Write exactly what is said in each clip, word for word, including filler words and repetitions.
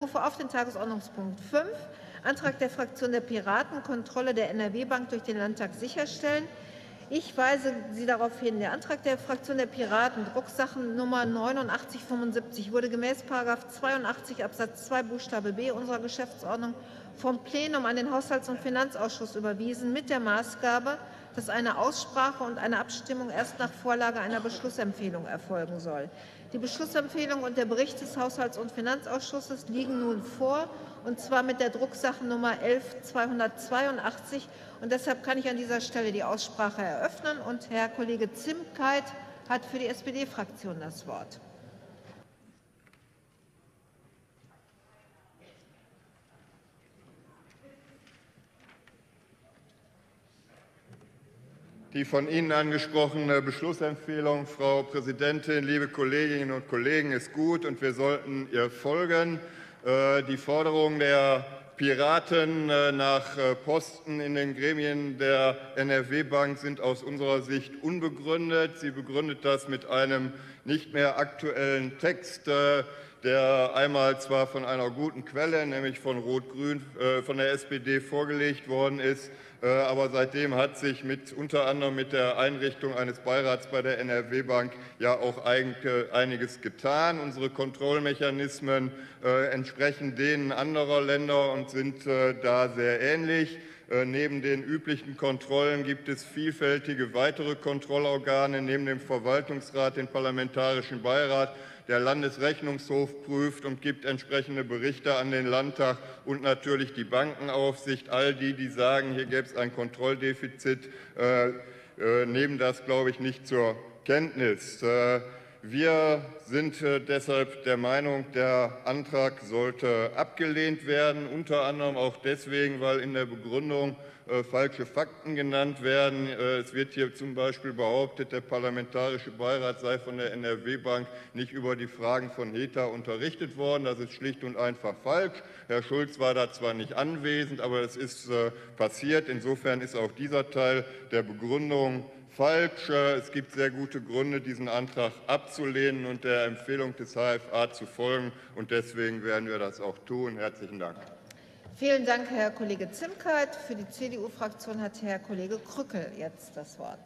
Ich rufe auf den Tagesordnungspunkt fünf, Antrag der Fraktion der Piraten, Kontrolle der N R W-Bank durch den Landtag sicherstellen. Ich weise Sie darauf hin, der Antrag der Fraktion der Piraten, Drucksachennummer neunundachtzig fünfundsiebzig, wurde gemäß Paragraph zweiundachtzig Absatz zwei Buchstabe b unserer Geschäftsordnung vom Plenum an den Haushalts- und Finanzausschuss überwiesen, mit der Maßgabe, dass eine Aussprache und eine Abstimmung erst nach Vorlage einer Beschlussempfehlung erfolgen soll. Die Beschlussempfehlung und der Bericht des Haushalts- und Finanzausschusses liegen nun vor, und zwar mit der Drucksachennummer elf zweihundertzweiundachtzig. Und deshalb kann ich an dieser Stelle die Aussprache eröffnen. Und Herr Kollege Zimkeit hat für die S P D-Fraktion das Wort. Die von Ihnen angesprochene Beschlussempfehlung, Frau Präsidentin, liebe Kolleginnen und Kollegen, ist gut, und wir sollten ihr folgen. Die Forderung der Piraten nach Posten in den Gremien der N R W-Bank sind aus unserer Sicht unbegründet. Sie begründet das mit einem nicht mehr aktuellen Text, der einmal zwar von einer guten Quelle, nämlich von Rot-Grün, von der S P D vorgelegt worden ist, aber seitdem hat sich mit, unter anderem mit der Einrichtung eines Beirats bei der N R W-Bank ja auch einiges getan. Unsere Kontrollmechanismen äh, entsprechen denen anderer Länder und sind äh, da sehr ähnlich. Äh, neben den üblichen Kontrollen gibt es vielfältige weitere Kontrollorgane, neben dem Verwaltungsrat, den Parlamentarischen Beirat. Der Landesrechnungshof prüft und gibt entsprechende Berichte an den Landtag und natürlich die Bankenaufsicht. All die, die sagen, hier gäbe es ein Kontrolldefizit, äh, äh, nehmen das, glaube ich, nicht zur Kenntnis. Äh, wir sind äh, deshalb der Meinung, der Antrag sollte abgelehnt werden, unter anderem auch deswegen, weil in der Begründung äh, falsche Fakten genannt werden. Äh, es wird hier zum Beispiel behauptet, der Parlamentarische Beirat sei von der N R W-Bank nicht über die Fragen von HETA unterrichtet worden. Das ist schlicht und einfach falsch. Herr Schulz war da zwar nicht anwesend, aber es ist äh, passiert. Insofern ist auch dieser Teil der Begründung falsch. Es gibt sehr gute Gründe, diesen Antrag abzulehnen und der Empfehlung des H F A zu folgen. Und deswegen werden wir das auch tun. Herzlichen Dank. Vielen Dank, Herr Kollege Zimkeit. Für die C D U-Fraktion hat Herr Kollege Krückel jetzt das Wort.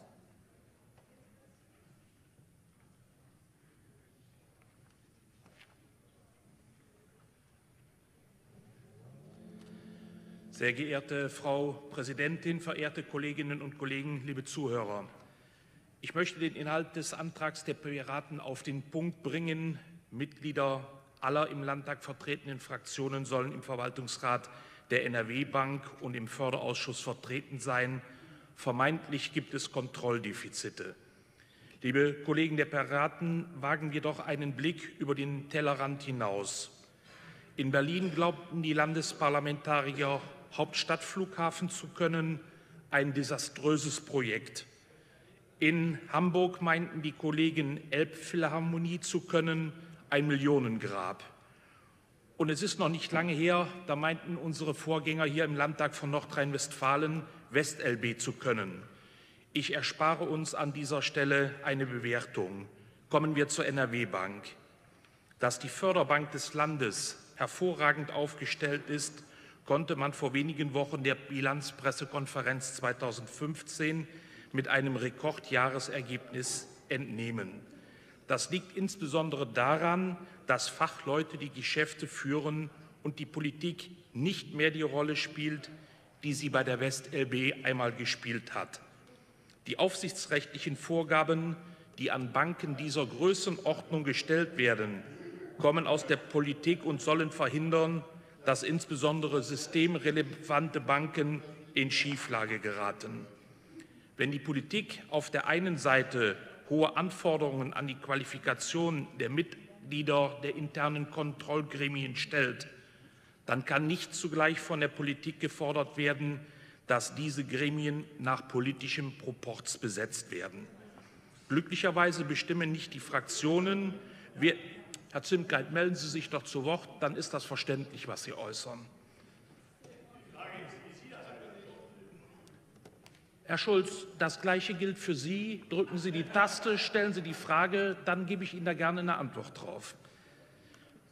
Sehr geehrte Frau Präsidentin, verehrte Kolleginnen und Kollegen, liebe Zuhörer! Ich möchte den Inhalt des Antrags der Piraten auf den Punkt bringen. Mitglieder aller im Landtag vertretenen Fraktionen sollen im Verwaltungsrat der N R W-Bank und im Förderausschuss vertreten sein. Vermeintlich gibt es Kontrolldefizite. Liebe Kollegen der Piraten, wagen wir doch einen Blick über den Tellerrand hinaus. In Berlin glaubten die Landesparlamentarier, Hauptstadtflughafen zu können, ein desaströses Projekt. In Hamburg meinten die Kollegen, Elbphilharmonie zu können, ein Millionengrab. Und es ist noch nicht lange her, da meinten unsere Vorgänger hier im Landtag von Nordrhein-Westfalen, West-L B zu können. Ich erspare uns an dieser Stelle eine Bewertung. Kommen wir zur N R W-Bank. Dass die Förderbank des Landes hervorragend aufgestellt ist, konnte man vor wenigen Wochen der Bilanzpressekonferenz zweitausendfünfzehn mit einem Rekordjahresergebnis entnehmen. Das liegt insbesondere daran, dass Fachleute die Geschäfte führen und die Politik nicht mehr die Rolle spielt, die sie bei der West-L B einmal gespielt hat. Die aufsichtsrechtlichen Vorgaben, die an Banken dieser Größenordnung gestellt werden, kommen aus der Politik und sollen verhindern, dass insbesondere systemrelevante Banken in Schieflage geraten. Wenn die Politik auf der einen Seite hohe Anforderungen an die Qualifikation der Mitglieder der internen Kontrollgremien stellt, dann kann nicht zugleich von der Politik gefordert werden, dass diese Gremien nach politischem Proporz besetzt werden. Glücklicherweise bestimmen nicht die Fraktionen. Wir, Herr Zimkeit, melden Sie sich doch zu Wort, dann ist das verständlich, was Sie äußern. Herr Schulz, das Gleiche gilt für Sie. Drücken Sie die Taste, stellen Sie die Frage, dann gebe ich Ihnen da gerne eine Antwort drauf.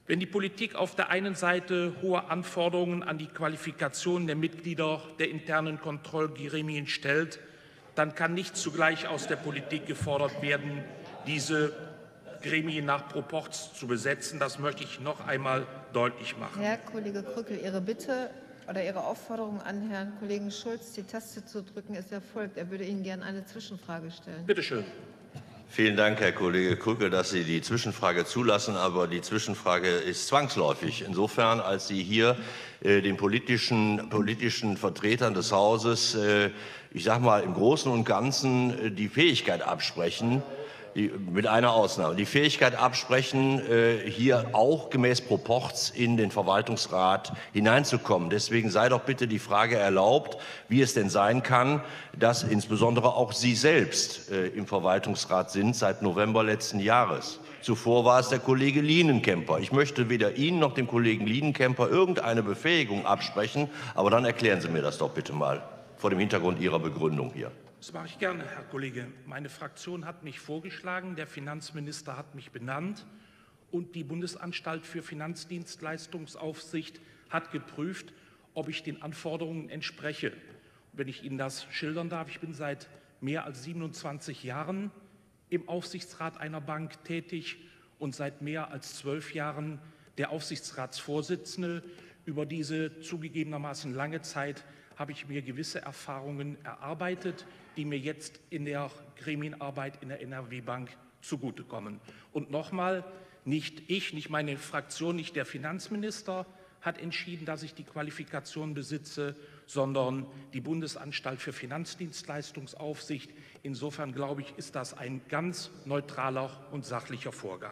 Wenn die Politik auf der einen Seite hohe Anforderungen an die Qualifikation der Mitglieder der internen Kontrollgremien stellt, dann kann nicht zugleich aus der Politik gefordert werden, diese Gremien nach Proporz zu besetzen. Das möchte ich noch einmal deutlich machen. Herr Kollege Krückel, Ihre Bitte oder Ihre Aufforderung an Herrn Kollegen Schulz, die Taste zu drücken, ist erfolgt. Er würde Ihnen gerne eine Zwischenfrage stellen. Bitte schön. Vielen Dank, Herr Kollege Krückel, dass Sie die Zwischenfrage zulassen. Aber die Zwischenfrage ist zwangsläufig. Insofern, als Sie hier äh, den politischen, politischen Vertretern des Hauses, äh, ich sage mal, im Großen und Ganzen äh, die Fähigkeit absprechen, die, mit einer Ausnahme, die Fähigkeit absprechen, äh, hier auch gemäß Proporz in den Verwaltungsrat hineinzukommen. Deswegen sei doch bitte die Frage erlaubt, wie es denn sein kann, dass insbesondere auch Sie selbst äh, im Verwaltungsrat sind seit November letzten Jahres. Zuvor war es der Kollege Lienenkemper. Ich möchte weder Ihnen noch dem Kollegen Lienenkemper irgendeine Befähigung absprechen, aber dann erklären Sie mir das doch bitte mal vor dem Hintergrund Ihrer Begründung hier. Das mache ich gerne, Herr Kollege. Meine Fraktion hat mich vorgeschlagen, der Finanzminister hat mich benannt und die Bundesanstalt für Finanzdienstleistungsaufsicht hat geprüft, ob ich den Anforderungen entspreche. Wenn ich Ihnen das schildern darf, ich bin seit mehr als siebenundzwanzig Jahren im Aufsichtsrat einer Bank tätig und seit mehr als zwölf Jahren der Aufsichtsratsvorsitzende. Über diese zugegebenermaßen lange Zeit habe ich mir gewisse Erfahrungen erarbeitet, die mir jetzt in der Gremienarbeit in der N R W-Bank zugutekommen. Und nochmal, nicht ich, nicht meine Fraktion, nicht der Finanzminister hat entschieden, dass ich die Qualifikation besitze, sondern die Bundesanstalt für Finanzdienstleistungsaufsicht. Insofern, glaube ich, ist das ein ganz neutraler und sachlicher Vorgang.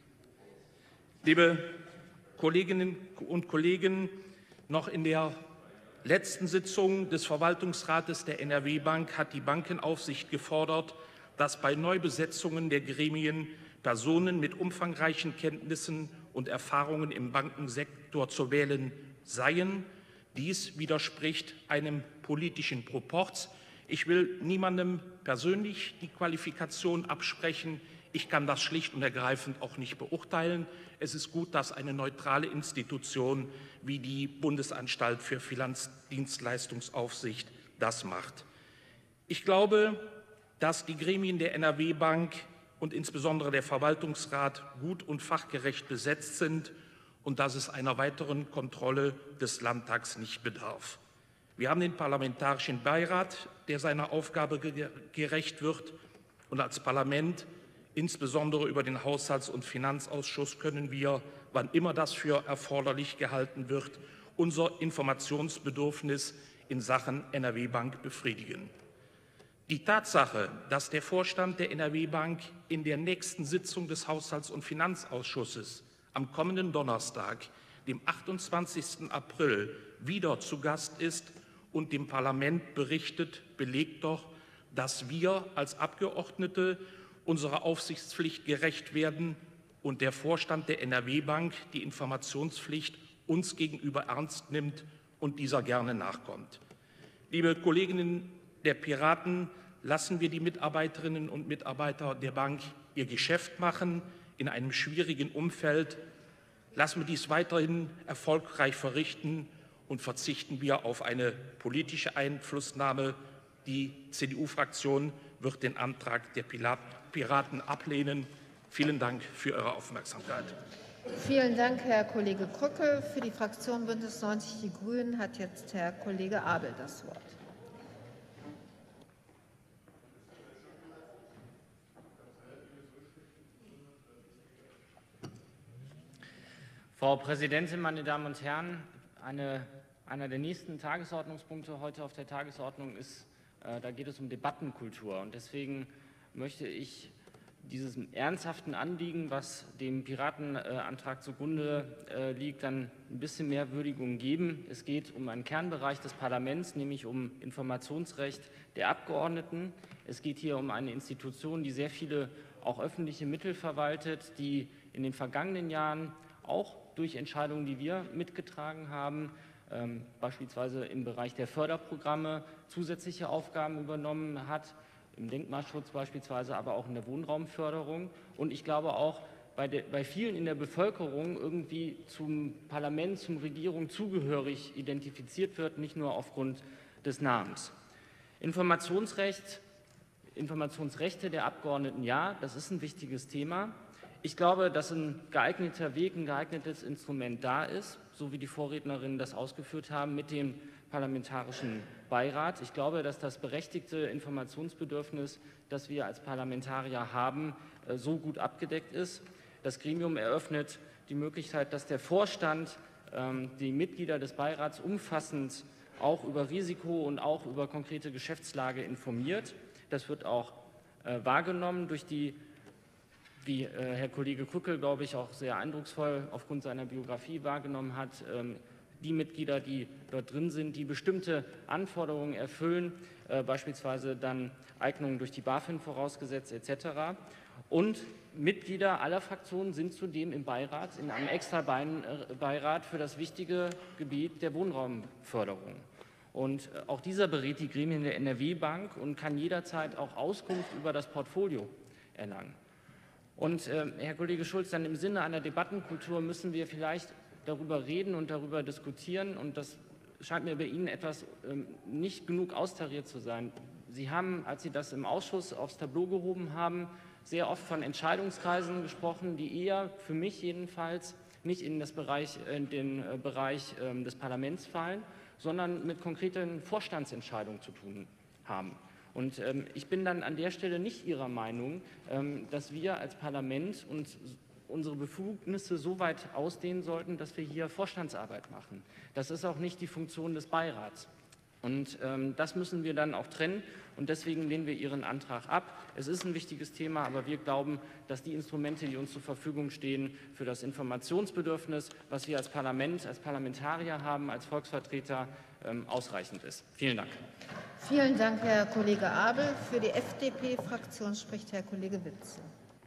Liebe Kolleginnen und Kollegen, noch in der letzten Sitzung des Verwaltungsrates der N R W-Bank hat die Bankenaufsicht gefordert, dass bei Neubesetzungen der Gremien Personen mit umfangreichen Kenntnissen und Erfahrungen im Bankensektor zu wählen seien. Dies widerspricht einem politischen Proporz. Ich will niemandem persönlich die Qualifikation absprechen. Ich kann das schlicht und ergreifend auch nicht beurteilen. Es ist gut, dass eine neutrale Institution wie die Bundesanstalt für Finanzdienstleistungsaufsicht das macht. Ich glaube, dass die Gremien der N R W-Bank und insbesondere der Verwaltungsrat gut und fachgerecht besetzt sind und dass es einer weiteren Kontrolle des Landtags nicht bedarf. Wir haben den Parlamentarischen Beirat, der seiner Aufgabe gerecht wird, und als Parlament, insbesondere über den Haushalts- und Finanzausschuss, können wir, wann immer das für erforderlich gehalten wird, unser Informationsbedürfnis in Sachen N R W-Bank befriedigen. Die Tatsache, dass der Vorstand der N R W-Bank in der nächsten Sitzung des Haushalts- und Finanzausschusses am kommenden Donnerstag, dem achtundzwanzigsten April, wieder zu Gast ist und dem Parlament berichtet, belegt doch, dass wir als Abgeordnete unserer Aufsichtspflicht gerecht werden und der Vorstand der N R W-Bank die Informationspflicht uns gegenüber ernst nimmt und dieser gerne nachkommt. Liebe Kolleginnen der Piraten, lassen wir die Mitarbeiterinnen und Mitarbeiter der Bank ihr Geschäft machen in einem schwierigen Umfeld. Lassen wir dies weiterhin erfolgreich verrichten und verzichten wir auf eine politische Einflussnahme. Die C D U-Fraktion wird den Antrag der Piraten ablehnen. Vielen Dank für Ihre Aufmerksamkeit. Vielen Dank, Herr Kollege Krückel. Für die Fraktion Bündnis neunzig Die Grünen hat jetzt Herr Kollege Abel das Wort. Frau Präsidentin, meine Damen und Herren! Eine, einer der nächsten Tagesordnungspunkte heute auf der Tagesordnung ist, äh, da geht es um Debattenkultur. Und deswegen möchte ich diesem ernsthaften Anliegen, was dem Piratenantrag äh, zugrunde äh, liegt, dann ein bisschen mehr Würdigung geben. Es geht um einen Kernbereich des Parlaments, nämlich um Informationsrecht der Abgeordneten. Es geht hier um eine Institution, die sehr viele auch öffentliche Mittel verwaltet, die in den vergangenen Jahren auch durch Entscheidungen, die wir mitgetragen haben, ähm, beispielsweise im Bereich der Förderprogramme zusätzliche Aufgaben übernommen hat, im Denkmalschutz beispielsweise, aber auch in der Wohnraumförderung. Und ich glaube auch, bei, der, bei vielen in der Bevölkerung irgendwie zum Parlament, zum Regierung zugehörig identifiziert wird, nicht nur aufgrund des Namens. Informationsrecht, Informationsrechte der Abgeordneten, ja, das ist ein wichtiges Thema. Ich glaube, dass ein geeigneter Weg, ein geeignetes Instrument da ist, so wie die Vorrednerinnen das ausgeführt haben, mit dem Parlamentarischen Beirat. Ich glaube, dass das berechtigte Informationsbedürfnis, das wir als Parlamentarier haben, so gut abgedeckt ist. Das Gremium eröffnet die Möglichkeit, dass der Vorstand die Mitglieder des Beirats umfassend auch über Risiko und auch über konkrete Geschäftslage informiert. Das wird auch wahrgenommen durch die, wie Herr Kollege Krückel, glaube ich, auch sehr eindrucksvoll aufgrund seiner Biografie wahrgenommen hat, die Mitglieder, die dort drin sind, die bestimmte Anforderungen erfüllen, äh, beispielsweise dann Eignungen durch die BaFin vorausgesetzt et cetera. Und Mitglieder aller Fraktionen sind zudem im Beirat, in einem extra Beirat für das wichtige Gebiet der Wohnraumförderung. Und auch dieser berät die Gremien der N R W-Bank und kann jederzeit auch Auskunft über das Portfolio erlangen. Und äh, Herr Kollege Schulz, dann im Sinne einer Debattenkultur müssen wir vielleicht darüber reden und darüber diskutieren, und das scheint mir bei Ihnen etwas ähm, nicht genug austariert zu sein. Sie haben, als Sie das im Ausschuss aufs Tableau gehoben haben, sehr oft von Entscheidungskreisen gesprochen, die eher, für mich jedenfalls, nicht in, das Bereich, in den äh, Bereich äh, des Parlaments fallen, sondern mit konkreten Vorstandsentscheidungen zu tun haben. Und ähm, ich bin dann an der Stelle nicht Ihrer Meinung, ähm, dass wir als Parlament uns unsere Befugnisse so weit ausdehnen sollten, dass wir hier Vorstandsarbeit machen. Das ist auch nicht die Funktion des Beirats. Und ähm, das müssen wir dann auch trennen, und deswegen lehnen wir Ihren Antrag ab. Es ist ein wichtiges Thema, aber wir glauben, dass die Instrumente, die uns zur Verfügung stehen, für das Informationsbedürfnis, was wir als Parlament, als Parlamentarier haben, als Volksvertreter, ähm, ausreichend ist. Vielen Dank. Vielen Dank, Herr Kollege Abel. Für die F D P-Fraktion spricht Herr Kollege Witzel.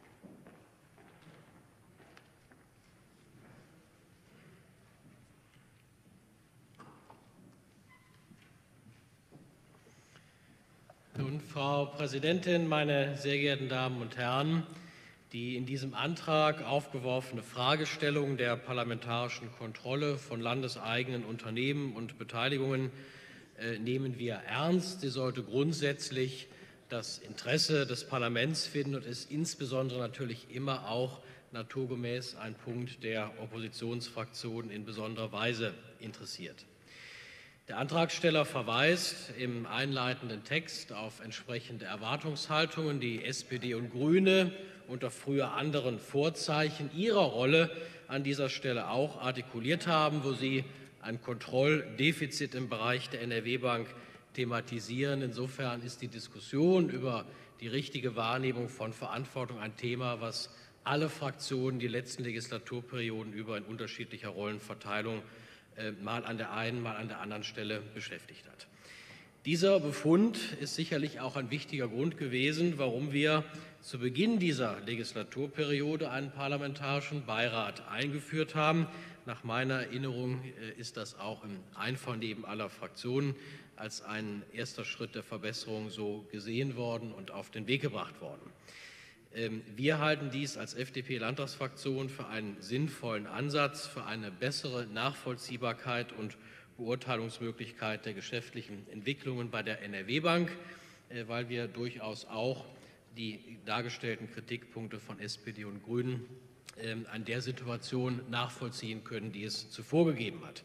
Nun, Frau Präsidentin, meine sehr geehrten Damen und Herren! Die in diesem Antrag aufgeworfene Fragestellung der parlamentarischen Kontrolle von landeseigenen Unternehmen und Beteiligungen äh, nehmen wir ernst. Sie sollte grundsätzlich das Interesse des Parlaments finden und ist insbesondere natürlich immer auch naturgemäß ein Punkt der Oppositionsfraktionen in besonderer Weise interessiert. Der Antragsteller verweist im einleitenden Text auf entsprechende Erwartungshaltungen, die S P D und Grüne unter früher anderen Vorzeichen ihrer Rolle an dieser Stelle auch artikuliert haben, wo sie ein Kontrolldefizit im Bereich der N R W-Bank thematisieren. Insofern ist die Diskussion über die richtige Wahrnehmung von Verantwortung ein Thema, was alle Fraktionen die letzten Legislaturperioden über in unterschiedlicher Rollenverteilung mal an der einen, mal an der anderen Stelle beschäftigt hat. Dieser Befund ist sicherlich auch ein wichtiger Grund gewesen, warum wir zu Beginn dieser Legislaturperiode einen parlamentarischen Beirat eingeführt haben. Nach meiner Erinnerung ist das auch im Einvernehmen aller Fraktionen als ein erster Schritt der Verbesserung so gesehen worden und auf den Weg gebracht worden. Wir halten dies als F D P-Landtagsfraktion für einen sinnvollen Ansatz, für eine bessere Nachvollziehbarkeit und Beurteilungsmöglichkeit der geschäftlichen Entwicklungen bei der N R W-Bank, weil wir durchaus auch die dargestellten Kritikpunkte von S P D und Grünen an der Situation nachvollziehen können, die es zuvor gegeben hat.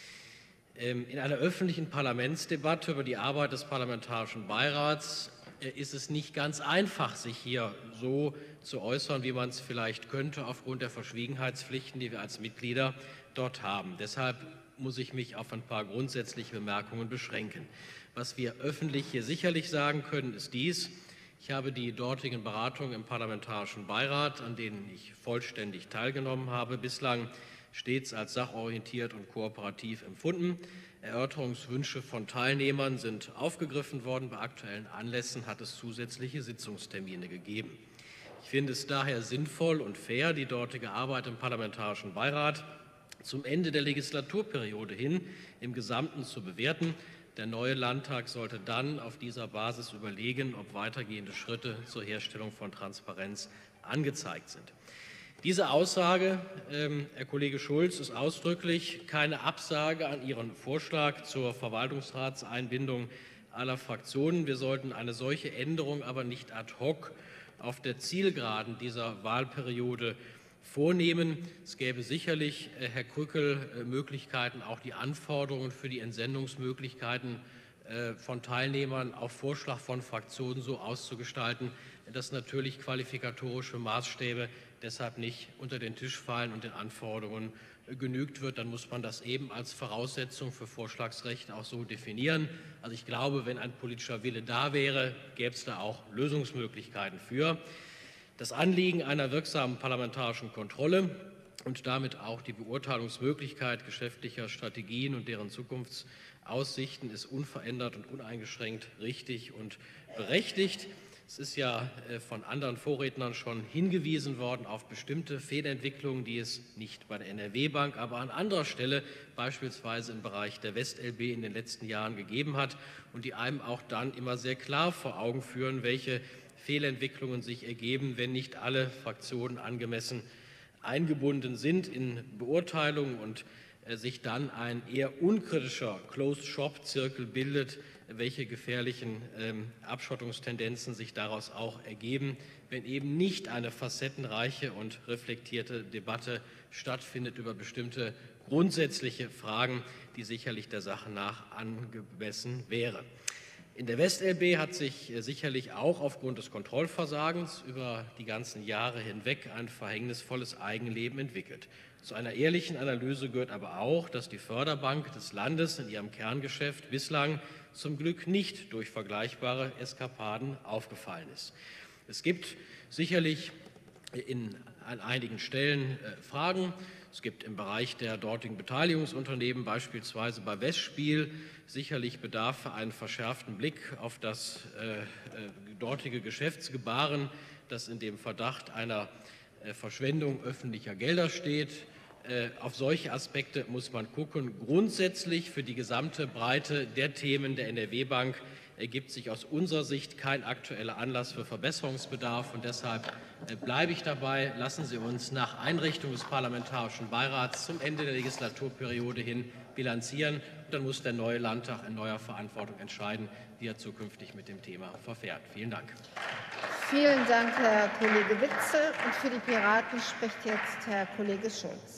In einer öffentlichen Parlamentsdebatte über die Arbeit des Parlamentarischen Beirats ist es nicht ganz einfach, sich hier so zu äußern, wie man es vielleicht könnte, aufgrund der Verschwiegenheitspflichten, die wir als Mitglieder dort haben. Deshalb muss ich mich auf ein paar grundsätzliche Bemerkungen beschränken. Was wir öffentlich hier sicherlich sagen können, ist dies: Ich habe die dortigen Beratungen im Parlamentarischen Beirat, an denen ich vollständig teilgenommen habe, bislang stets als sachorientiert und kooperativ empfunden. Erörterungswünsche von Teilnehmern sind aufgegriffen worden. Bei aktuellen Anlässen hat es zusätzliche Sitzungstermine gegeben. Ich finde es daher sinnvoll und fair, die dortige Arbeit im Parlamentarischen Beirat zum Ende der Legislaturperiode hin im Gesamten zu bewerten. Der neue Landtag sollte dann auf dieser Basis überlegen, ob weitergehende Schritte zur Herstellung von Transparenz angezeigt sind. Diese Aussage, ähm, Herr Kollege Schulz, ist ausdrücklich keine Absage an Ihren Vorschlag zur Verwaltungsratseinbindung aller Fraktionen. Wir sollten eine solche Änderung aber nicht ad hoc auf der Zielgeraden dieser Wahlperiode vornehmen. Es gäbe sicherlich, äh, Herr Krückel, äh, Möglichkeiten, auch die Anforderungen für die Entsendungsmöglichkeiten äh, von Teilnehmern auf Vorschlag von Fraktionen so auszugestalten, dass natürlich qualifikatorische Maßstäbe deshalb nicht unter den Tisch fallen und den Anforderungen genügt wird. Dann muss man das eben als Voraussetzung für Vorschlagsrecht auch so definieren. Also ich glaube, wenn ein politischer Wille da wäre, gäbe es da auch Lösungsmöglichkeiten für. Das Anliegen einer wirksamen parlamentarischen Kontrolle und damit auch die Beurteilungsmöglichkeit geschäftlicher Strategien und deren Zukunftsaussichten ist unverändert und uneingeschränkt richtig und berechtigt. Es ist ja von anderen Vorrednern schon hingewiesen worden auf bestimmte Fehlentwicklungen, die es nicht bei der N R W-Bank, aber an anderer Stelle, beispielsweise im Bereich der West-L B, in den letzten Jahren gegeben hat und die einem auch dann immer sehr klar vor Augen führen, welche Fehlentwicklungen sich ergeben, wenn nicht alle Fraktionen angemessen eingebunden sind in Beurteilungen und sich dann ein eher unkritischer Closed-Shop-Zirkel bildet, welche gefährlichen ähm, Abschottungstendenzen sich daraus auch ergeben, wenn eben nicht eine facettenreiche und reflektierte Debatte stattfindet über bestimmte grundsätzliche Fragen, die sicherlich der Sache nach angemessen wären. In der West-L B hat sich äh, sicherlich auch aufgrund des Kontrollversagens über die ganzen Jahre hinweg ein verhängnisvolles Eigenleben entwickelt. Zu einer ehrlichen Analyse gehört aber auch, dass die Förderbank des Landes in ihrem Kerngeschäft bislang zum Glück nicht durch vergleichbare Eskapaden aufgefallen ist. Es gibt sicherlich in, an einigen Stellen äh, Fragen. Es gibt im Bereich der dortigen Beteiligungsunternehmen, beispielsweise bei Westspiel, sicherlich Bedarf für einen verschärften Blick auf das äh, äh, dortige Geschäftsgebaren, das in dem Verdacht einer äh, Verschwendung öffentlicher Gelder steht. Auf solche Aspekte muss man gucken. Grundsätzlich für die gesamte Breite der Themen der N R W-Bank ergibt sich aus unserer Sicht kein aktueller Anlass für Verbesserungsbedarf. Und deshalb bleibe ich dabei. Lassen Sie uns nach Einrichtung des Parlamentarischen Beirats zum Ende der Legislaturperiode hin bilanzieren. Und dann muss der neue Landtag in neuer Verantwortung entscheiden, wie er zukünftig mit dem Thema verfährt. Vielen Dank. Vielen Dank, Herr Kollege Witzel. Und für die Piraten spricht jetzt Herr Kollege Schulz.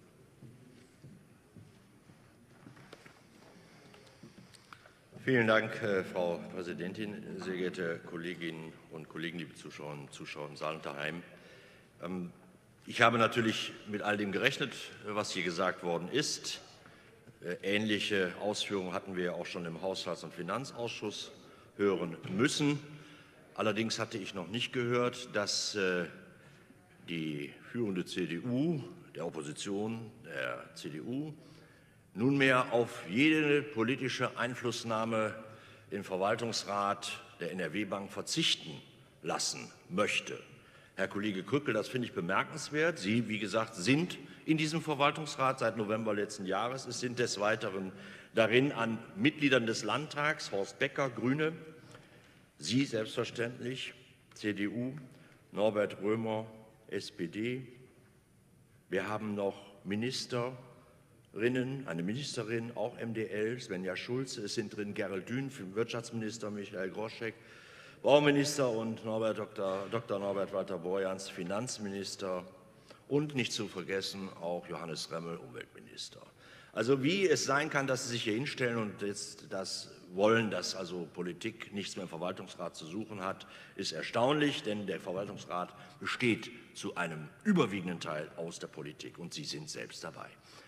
Vielen Dank, Frau Präsidentin, sehr geehrte Kolleginnen und Kollegen, liebe Zuschauerinnen und Zuschauer im Saal und daheim. Ich habe natürlich mit all dem gerechnet, was hier gesagt worden ist. Ähnliche Ausführungen hatten wir auch schon im Haushalts- und Finanzausschuss hören müssen. Allerdings hatte ich noch nicht gehört, dass die führende C D U, der Opposition, der C D U, nunmehr auf jede politische Einflussnahme im Verwaltungsrat der N R W-Bank verzichten lassen möchte. Herr Kollege Krückel, das finde ich bemerkenswert. Sie, wie gesagt, sind in diesem Verwaltungsrat seit November letzten Jahres. Es sind des Weiteren darin an Mitgliedern des Landtags, Horst Becker, Grüne, Sie selbstverständlich, C D U, Norbert Römer, S P D. Wir haben noch Minister, eine Ministerin, auch M D L, Svenja Schulze, es sind drin Gerald Dün, Wirtschaftsminister Michael Groschek, Bauminister und Norbert, Doktor Doktor Norbert Walter-Borjans, Finanzminister und nicht zu vergessen auch Johannes Remmel, Umweltminister. Also wie es sein kann, dass Sie sich hier hinstellen und jetzt das wollen, dass also Politik nichts mehr im Verwaltungsrat zu suchen hat, ist erstaunlich, denn der Verwaltungsrat besteht zu einem überwiegenden Teil aus der Politik und Sie sind selbst dabei.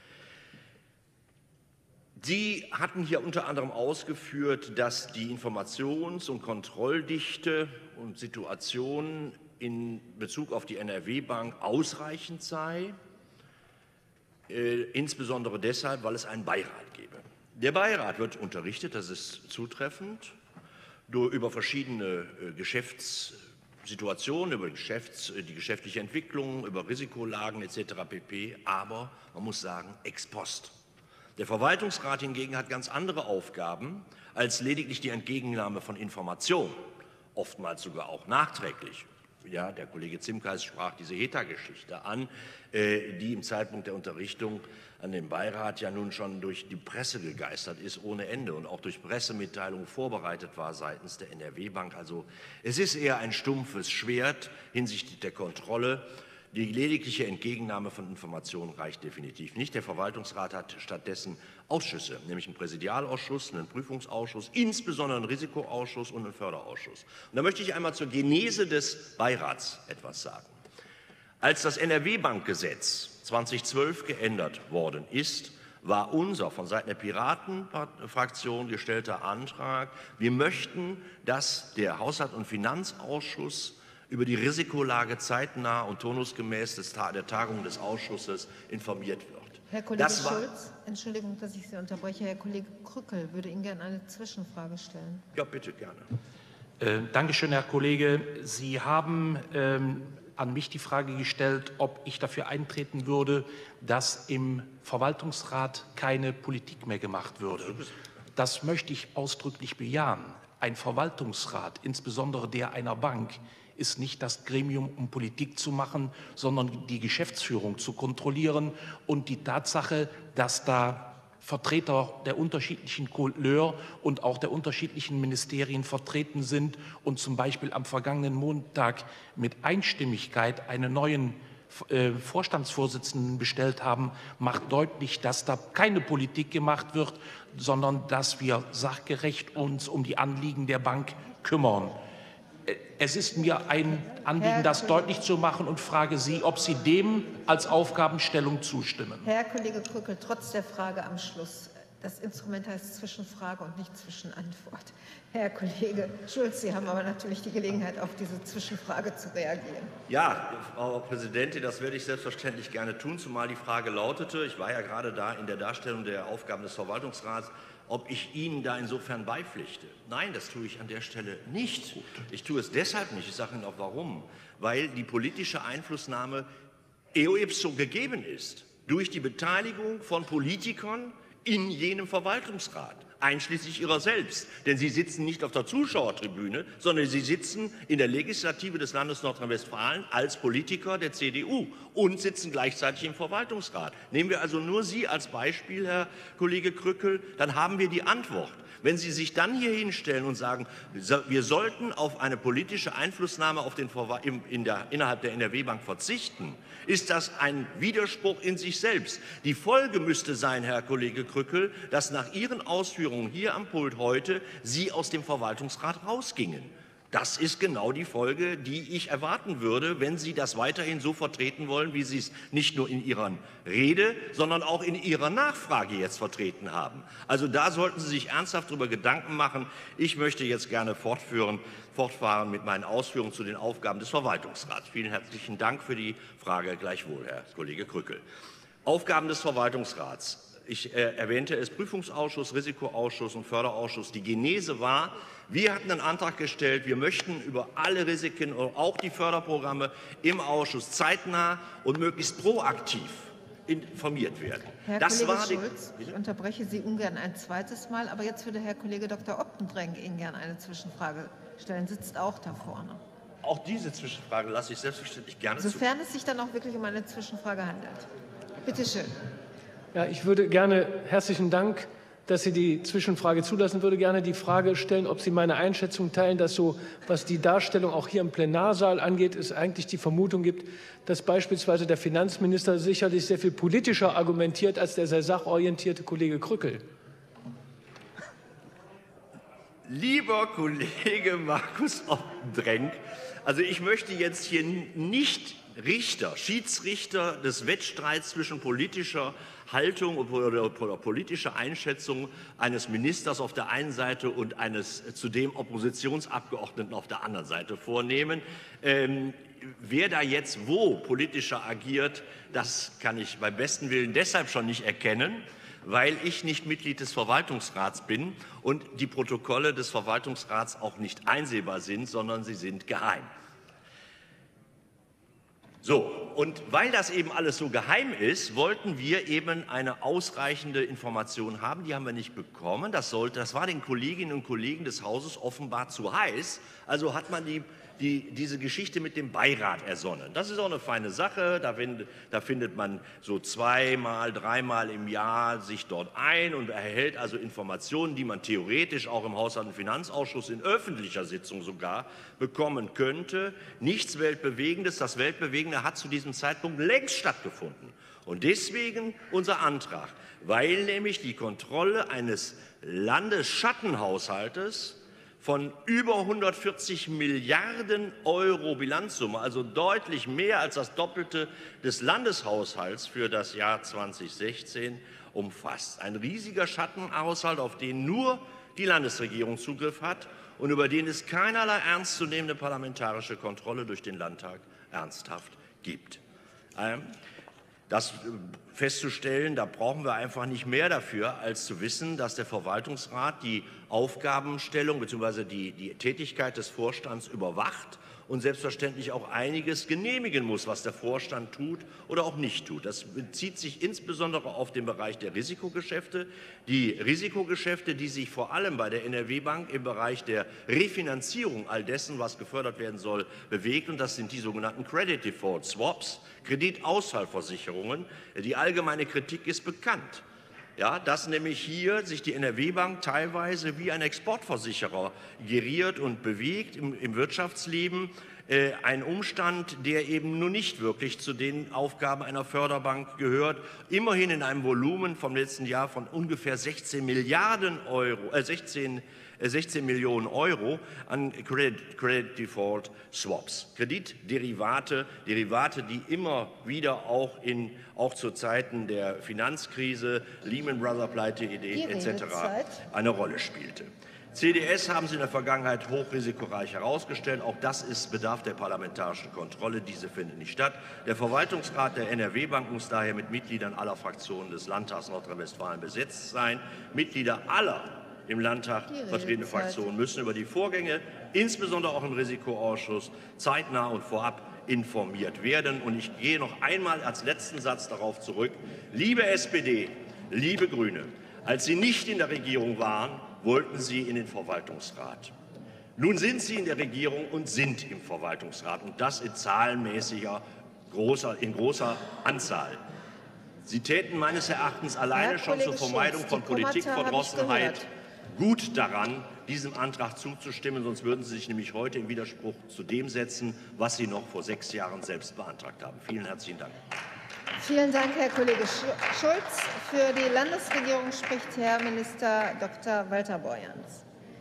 Sie hatten hier unter anderem ausgeführt, dass die Informations- und Kontrolldichte und Situation in Bezug auf die N R W-Bank ausreichend sei, äh, insbesondere deshalb, weil es einen Beirat gebe. Der Beirat wird unterrichtet, das ist zutreffend, über verschiedene äh, Geschäftssituationen, über Geschäfts-, die geschäftliche Entwicklung, über Risikolagen et cetera pp., aber man muss sagen, ex post. Der Verwaltungsrat hingegen hat ganz andere Aufgaben als lediglich die Entgegennahme von Informationen, oftmals sogar auch nachträglich. ja, der Kollege Zimkes sprach diese H E T A-Geschichte an, äh, die im Zeitpunkt der Unterrichtung an dem Beirat ja nun schon durch die Presse gegeistert ist ohne Ende und auch durch Pressemitteilungen vorbereitet war seitens der N R W-Bank. Also es ist eher ein stumpfes Schwert hinsichtlich der Kontrolle. Die ledigliche Entgegennahme von Informationen reicht definitiv nicht. Der Verwaltungsrat hat stattdessen Ausschüsse, nämlich einen Präsidialausschuss, einen Prüfungsausschuss, insbesondere einen Risikoausschuss und einen Förderausschuss. Und da möchte ich einmal zur Genese des Beirats etwas sagen. Als das N R W-Bankgesetz zweitausendzwölf geändert worden ist, war unser von Seiten der Piratenfraktion gestellter Antrag, wir möchten, dass der Haushalt- und Finanzausschuss über die Risikolage zeitnah und turnusgemäß des, der Tagung des Ausschusses informiert wird. Herr Kollege Schulz, Entschuldigung, dass ich Sie unterbreche. Herr Kollege Krückel würde Ihnen gerne eine Zwischenfrage stellen. Ja, bitte, gerne. Äh, Dankeschön, Herr Kollege. Sie haben ähm, an mich die Frage gestellt, ob ich dafür eintreten würde, dass im Verwaltungsrat keine Politik mehr gemacht würde. Das möchte ich ausdrücklich bejahen. Ein Verwaltungsrat, insbesondere der einer Bank, ist nicht das Gremium, um Politik zu machen, sondern die Geschäftsführung zu kontrollieren. Und die Tatsache, dass da Vertreter der unterschiedlichen Couleur und auch der unterschiedlichen Ministerien vertreten sind und zum Beispiel am vergangenen Montag mit Einstimmigkeit einen neuen äh, Vorstandsvorsitzenden bestellt haben, macht deutlich, dass da keine Politik gemacht wird, sondern dass wir sachgerecht uns um die Anliegen der Bank kümmern. Es ist mir ein Anliegen, das deutlich zu machen und frage Sie, ob Sie dem als Aufgabenstellung zustimmen. Herr Kollege Krückel, trotz der Frage am Schluss, das Instrument heißt Zwischenfrage und nicht Zwischenantwort. Herr Kollege Schulz, Sie haben aber natürlich die Gelegenheit, auf diese Zwischenfrage zu reagieren. Ja, Frau Präsidentin, das werde ich selbstverständlich gerne tun, zumal die Frage lautete, ich war ja gerade da in der Darstellung der Aufgaben des Verwaltungsrats, ob ich Ihnen da insofern beipflichte. Nein, das tue ich an der Stelle nicht. Ich tue es deshalb nicht, ich sage Ihnen auch warum. Weil die politische Einflussnahme eo ipso gegeben ist durch die Beteiligung von Politikern in jenem Verwaltungsrat, einschließlich Ihrer selbst. Denn Sie sitzen nicht auf der Zuschauertribüne, sondern Sie sitzen in der Legislative des Landes Nordrhein-Westfalen als Politiker der C D U und sitzen gleichzeitig im Verwaltungsrat. Nehmen wir also nur Sie als Beispiel, Herr Kollege Krückel, dann haben wir die Antwort. Wenn Sie sich dann hier hinstellen und sagen, wir sollten auf eine politische Einflussnahme auf den in der, innerhalb der N R W-Bank verzichten, ist das ein Widerspruch in sich selbst. Die Folge müsste sein, Herr Kollege Krückel, dass nach Ihren Ausführungen hier am Pult heute Sie aus dem Verwaltungsrat rausgingen. Das ist genau die Folge, die ich erwarten würde, wenn Sie das weiterhin so vertreten wollen, wie Sie es nicht nur in Ihrer Rede, sondern auch in Ihrer Nachfrage jetzt vertreten haben. Also da sollten Sie sich ernsthaft darüber Gedanken machen. Ich möchte jetzt gerne fortführen, fortfahren mit meinen Ausführungen zu den Aufgaben des Verwaltungsrats. Vielen herzlichen Dank für die Frage gleichwohl, Herr Kollege Krückel. Aufgaben des Verwaltungsrats. Ich äh, erwähnte es, Prüfungsausschuss, Risikoausschuss und Förderausschuss. Die Genese war, wir hatten einen Antrag gestellt, wir möchten über alle Risiken, auch die Förderprogramme im Ausschuss zeitnah und möglichst proaktiv informiert werden. Herr das Kollege war Schulz, ich unterbreche Sie ungern ein zweites Mal, aber jetzt würde Herr Kollege Doktor Optendrenk Ihnen gerne eine Zwischenfrage stellen, sitzt auch da vorne. Auch diese Zwischenfrage lasse ich selbstverständlich gerne zu. Sofern es sich dann auch wirklich um eine Zwischenfrage handelt. Bitte schön. Ja, ich würde gerne, herzlichen Dank, dass Sie die Zwischenfrage zulassen, würde gerne die Frage stellen, ob Sie meine Einschätzung teilen, dass so, was die Darstellung auch hier im Plenarsaal angeht, es eigentlich die Vermutung gibt, dass beispielsweise der Finanzminister sicherlich sehr viel politischer argumentiert als der sehr sachorientierte Kollege Krückel. Lieber Kollege Markus Optendrenk, also ich möchte jetzt hier nicht Richter, Schiedsrichter des Wettstreits zwischen politischer Haltung oder politischer Einschätzung eines Ministers auf der einen Seite und eines zudem Oppositionsabgeordneten auf der anderen Seite vornehmen. Ähm, wer da jetzt wo politischer agiert, das kann ich beim besten Willen deshalb schon nicht erkennen, weil ich nicht Mitglied des Verwaltungsrats bin und die Protokolle des Verwaltungsrats auch nicht einsehbar sind, sondern sie sind geheim. So, und weil das eben alles so geheim ist, wollten wir eben eine ausreichende Information haben. Die haben wir nicht bekommen. Das, sollte, das war den Kolleginnen und Kollegen des Hauses offenbar zu heiß. Also hat man die die, diese Geschichte mit dem Beirat ersonnen. Das ist auch eine feine Sache. Da, find, da findet man so zweimal, dreimal im Jahr sich dort ein und erhält also Informationen, die man theoretisch auch im Haushalt- und Finanzausschuss in öffentlicher Sitzung sogar bekommen könnte. Nichts Weltbewegendes. Das Weltbewegende hat zu diesem Zeitpunkt längst stattgefunden. Und deswegen unser Antrag, weil nämlich die Kontrolle eines Landesschattenhaushaltes von über hundertvierzig Milliarden Euro Bilanzsumme, also deutlich mehr als das Doppelte des Landeshaushalts für das Jahr zweitausendsechzehn umfasst. Ein riesiger Schattenhaushalt, auf den nur die Landesregierung Zugriff hat und über den es keinerlei ernstzunehmende parlamentarische Kontrolle durch den Landtag ernsthaft gibt. Ähm, Das festzustellen, da brauchen wir einfach nicht mehr dafür, als zu wissen, dass der Verwaltungsrat die Aufgabenstellung bzw. die, die Tätigkeit des Vorstands überwacht und selbstverständlich auch einiges genehmigen muss, was der Vorstand tut oder auch nicht tut. Das bezieht sich insbesondere auf den Bereich der Risikogeschäfte. Die Risikogeschäfte, die sich vor allem bei der N R W-Bank im Bereich der Refinanzierung all dessen, was gefördert werden soll, bewegt. Und das sind die sogenannten Credit Default Swaps, Kreditausfallversicherungen. Die allgemeine Kritik ist bekannt. Ja, dass nämlich hier sich die N R W-Bank teilweise wie ein Exportversicherer geriert und bewegt im, im Wirtschaftsleben. Äh, ein Umstand, der eben nur nicht wirklich zu den Aufgaben einer Förderbank gehört. Immerhin in einem Volumen vom letzten Jahr von ungefähr sechzehn Milliarden Euro, äh, sechzehn, äh, sechzehn Millionen Euro an Credit, Credit Default Swaps. Kreditderivate, Derivate, die immer wieder auch, in, auch zu Zeiten der Finanzkrise, Lehman Brothers Pleite et cetera eine Rolle spielte. C D S haben Sie in der Vergangenheit hochrisikoreich herausgestellt. Auch das ist Bedarf der parlamentarischen Kontrolle. Diese findet nicht statt. Der Verwaltungsrat der N R W-Bank muss daher mit Mitgliedern aller Fraktionen des Landtags Nordrhein-Westfalen besetzt sein. Mitglieder aller im Landtag vertretene Fraktionen müssen über die Vorgänge, insbesondere auch im Risikoausschuss, zeitnah und vorab informiert werden. Und ich gehe noch einmal als letzten Satz darauf zurück. Liebe S P D, liebe Grüne, als Sie nicht in der Regierung waren, wollten Sie in den Verwaltungsrat. Nun sind Sie in der Regierung und sind im Verwaltungsrat, und das in zahlenmäßiger, großer, in großer Anzahl. Sie täten meines Erachtens alleine schon zur Vermeidung von Politikverdrossenheit gut daran, diesem Antrag zuzustimmen, sonst würden Sie sich nämlich heute im Widerspruch zu dem setzen, was Sie noch vor sechs Jahren selbst beantragt haben. Vielen herzlichen Dank. Vielen Dank, Herr Kollege Schulz. Für die Landesregierung spricht Herr Minister Doktor Walter Borjans.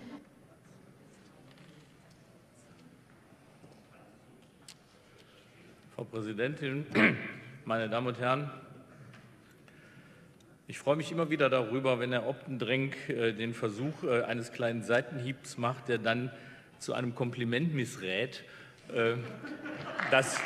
Frau Präsidentin, meine Damen und Herren! Ich freue mich immer wieder darüber, wenn Herr Optendrenk äh, den Versuch äh, eines kleinen Seitenhiebs macht, der dann zu einem Kompliment missrät. Äh, das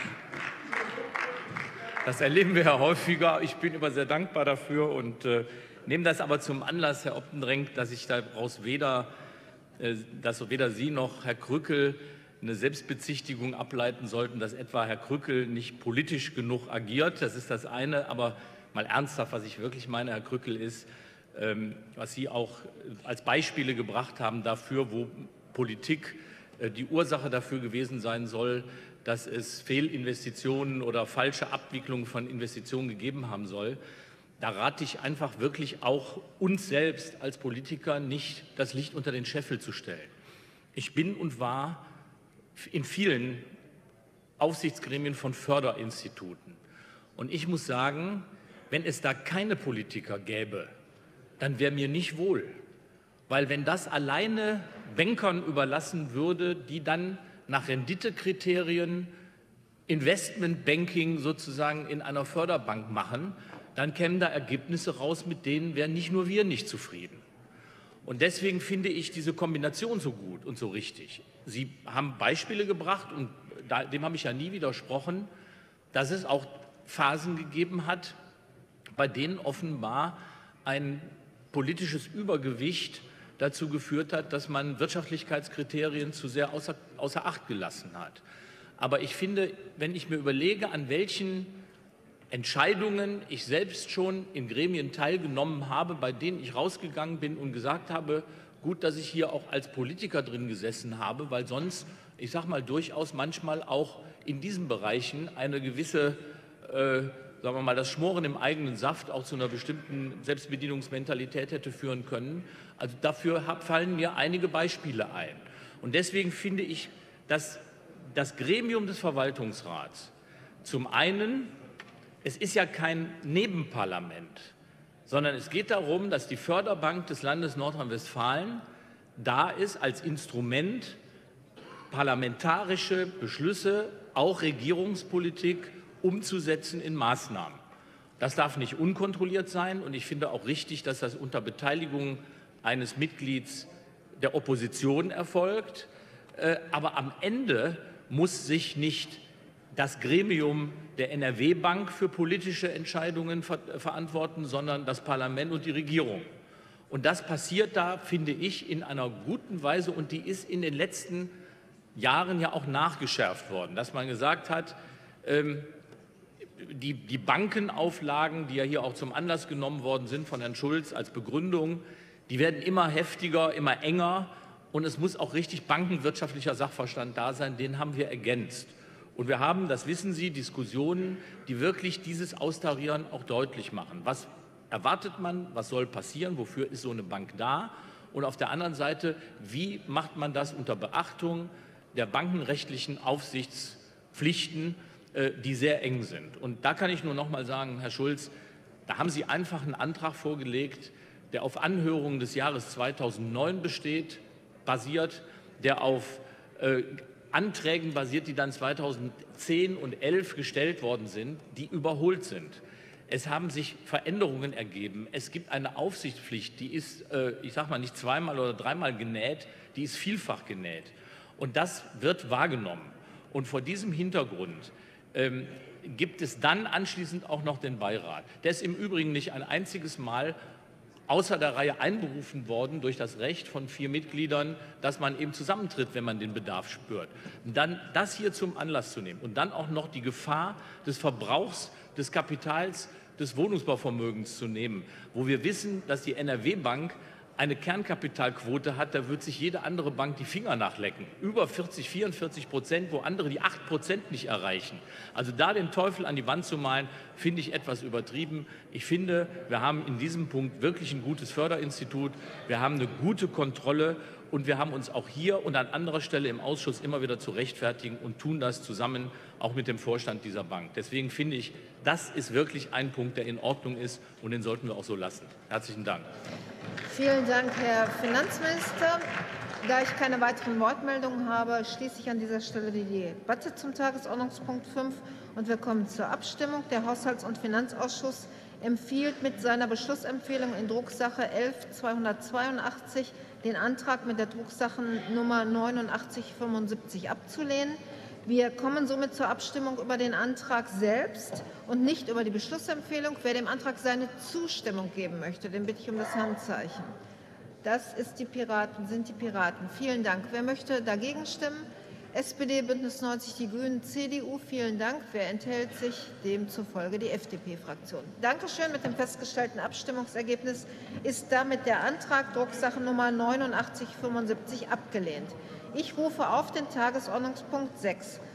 Das erleben wir ja häufiger. Ich bin immer sehr dankbar dafür und äh, nehme das aber zum Anlass, Herr Optendrenk, dass ich daraus weder, äh, dass weder Sie noch Herr Krückel eine Selbstbezichtigung ableiten sollten, dass etwa Herr Krückel nicht politisch genug agiert. Das ist das eine. Aber mal ernsthaft, was ich wirklich meine, Herr Krückel, ist, ähm, was Sie auch als Beispiele gebracht haben dafür, wo Politik äh, die Ursache dafür gewesen sein soll, dass es Fehlinvestitionen oder falsche Abwicklungen von Investitionen gegeben haben soll. Da rate ich einfach wirklich auch uns selbst als Politiker nicht, das Licht unter den Scheffel zu stellen. Ich bin und war in vielen Aufsichtsgremien von Förderinstituten. Und ich muss sagen, wenn es da keine Politiker gäbe, dann wäre mir nicht wohl. Weil wenn das alleine Bankern überlassen würde, die dann nach Renditekriterien Investmentbanking sozusagen in einer Förderbank machen, dann kämen da Ergebnisse raus, mit denen wären nicht nur wir nicht zufrieden. Und deswegen finde ich diese Kombination so gut und so richtig. Sie haben Beispiele gebracht, und dem habe ich ja nie widersprochen, dass es auch Phasen gegeben hat, bei denen offenbar ein politisches Übergewicht dazu geführt hat, dass man Wirtschaftlichkeitskriterien zu sehr außer, außer Acht gelassen hat. Aber ich finde, wenn ich mir überlege, an welchen Entscheidungen ich selbst schon in Gremien teilgenommen habe, bei denen ich rausgegangen bin und gesagt habe, gut, dass ich hier auch als Politiker drin gesessen habe, weil sonst ich sage mal, durchaus manchmal auch in diesen Bereichen eine gewisse, äh, sagen wir mal, das Schmoren im eigenen Saft auch zu einer bestimmten Selbstbedienungsmentalität hätte führen können. Also dafür hab, fallen mir einige Beispiele ein. Und deswegen finde ich, dass das Gremium des Verwaltungsrats zum einen, es ist ja kein Nebenparlament, sondern es geht darum, dass die Förderbank des Landes Nordrhein-Westfalen da ist als Instrument, parlamentarische Beschlüsse, auch Regierungspolitik umzusetzen in Maßnahmen. Das darf nicht unkontrolliert sein und ich finde auch richtig, dass das unter Beteiligung eines Mitglieds der Opposition erfolgt. Aber am Ende muss sich nicht das Gremium der N R W-Bank für politische Entscheidungen ver verantworten, sondern das Parlament und die Regierung. Und das passiert da, finde ich, in einer guten Weise und die ist in den letzten Jahren ja auch nachgeschärft worden, dass man gesagt hat, ähm, die, die Bankenauflagen, die ja hier auch zum Anlass genommen worden sind von Herrn Schulz als Begründung, die werden immer heftiger, immer enger und es muss auch richtig bankenwirtschaftlicher Sachverstand da sein, den haben wir ergänzt. Und wir haben, das wissen Sie, Diskussionen, die wirklich dieses Austarieren auch deutlich machen. Was erwartet man, was soll passieren, wofür ist so eine Bank da? Und auf der anderen Seite, wie macht man das unter Beachtung der bankenrechtlichen Aufsichtspflichten, die sehr eng sind? Und da kann ich nur noch mal sagen, Herr Schulz, da haben Sie einfach einen Antrag vorgelegt, der auf Anhörungen des Jahres zweitausendneun besteht, basiert, der auf äh, Anträgen basiert, die dann zweitausendzehn und elf gestellt worden sind, die überholt sind. Es haben sich Veränderungen ergeben. Es gibt eine Aufsichtspflicht, die ist, äh, ich sage mal, nicht zweimal oder dreimal genäht, die ist vielfach genäht. Und das wird wahrgenommen. Und vor diesem Hintergrund ähm, gibt es dann anschließend auch noch den Beirat. Der ist im Übrigen nicht ein einziges Mal außer der Reihe einberufen worden durch das Recht von vier Mitgliedern, dass man eben zusammentritt, wenn man den Bedarf spürt. Und dann das hier zum Anlass zu nehmen und dann auch noch die Gefahr des Verbrauchs des Kapitals des Wohnungsbauvermögens zu nehmen, wo wir wissen, dass die N R W-Bank eine Kernkapitalquote hat, da wird sich jede andere Bank die Finger nachlecken. Über vierzig, vierundvierzig Prozent, wo andere die acht Prozent nicht erreichen. Also da den Teufel an die Wand zu malen, finde ich etwas übertrieben. Ich finde, wir haben in diesem Punkt wirklich ein gutes Förderinstitut. Wir haben eine gute Kontrolle und wir haben uns auch hier und an anderer Stelle im Ausschuss immer wieder zu rechtfertigen und tun das zusammen auch mit dem Vorstand dieser Bank. Deswegen finde ich, das ist wirklich ein Punkt, der in Ordnung ist und den sollten wir auch so lassen. Herzlichen Dank. Vielen Dank, Herr Finanzminister. Da ich keine weiteren Wortmeldungen habe, schließe ich an dieser Stelle die Debatte zum Tagesordnungspunkt fünf und wir kommen zur Abstimmung. Der Haushalts- und Finanzausschuss empfiehlt mit seiner Beschlussempfehlung in Drucksache elf zweihundertzweiundachtzig den Antrag mit der Drucksachennummer neunundachtzig fünfundsiebzig abzulehnen. Wir kommen somit zur Abstimmung über den Antrag selbst und nicht über die Beschlussempfehlung. Wer dem Antrag seine Zustimmung geben möchte, den bitte ich um das Handzeichen. Das ist die Piraten, sind die Piraten. Vielen Dank. Wer möchte dagegen stimmen? S P D, Bündnis neunzig, die Grünen, C D U. Vielen Dank. Wer enthält sich? Demzufolge die F D P-Fraktion. Dankeschön. Mit dem festgestellten Abstimmungsergebnis ist damit der Antrag Drucksachennummer neunundachtzig fünfundsiebzig abgelehnt. Ich rufe auf den Tagesordnungspunkt sechs